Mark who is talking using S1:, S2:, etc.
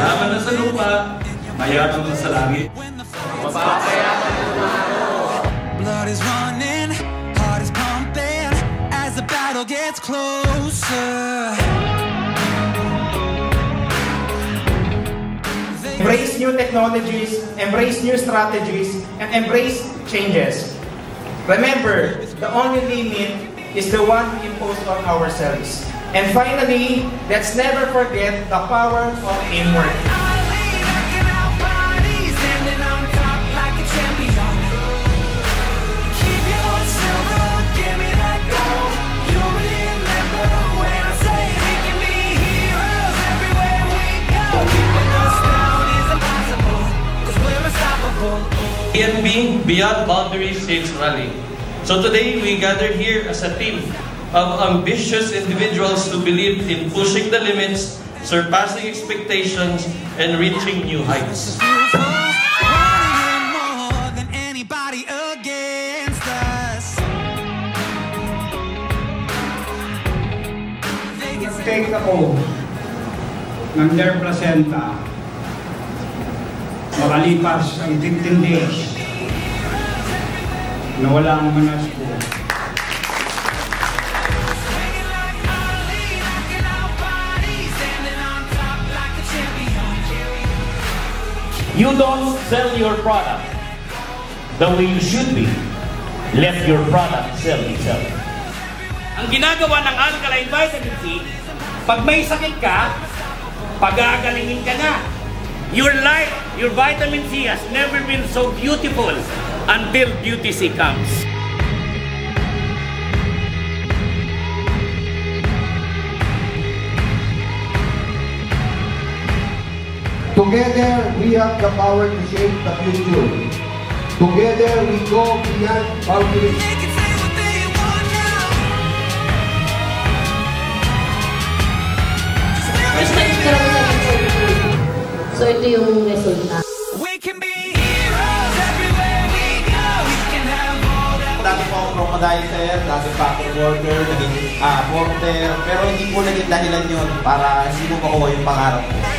S1: mayaman na sa lupa, mayaman na sa langit.
S2: Blood is running, heart is pumping as the battle gets closer.
S3: Embrace new technologies, embrace new strategies, and embrace changes. Remember, the only limit is the one we impose on ourselves. And finally, let's never forget the power of teamwork.
S1: PNB Beyond Boundaries Sales Rally. So today we gather here as a team of ambitious individuals who believe in pushing the limits, surpassing expectations, and reaching new heights.
S4: Take ako ng their placenta makalipas ang 15 days na wala ang manas ko.
S5: You don't sell your product the way you should be. Let your product sell itself.
S6: Ang ginagawa ng Alkaline Vitamin C, pag may sakit ka, pag-aagalingin ka na. Your life, your vitamin C has never been so beautiful until Beauty C comes.
S7: Together, we have the power to shape the future. Together, we go beyond boundaries.
S8: So ito yung resulta.
S9: Dati po ako crocodiler, dati pa ako worker, naging porter, pero hindi po naging dahilan yun para hindi mo makuha yung pangarap ko.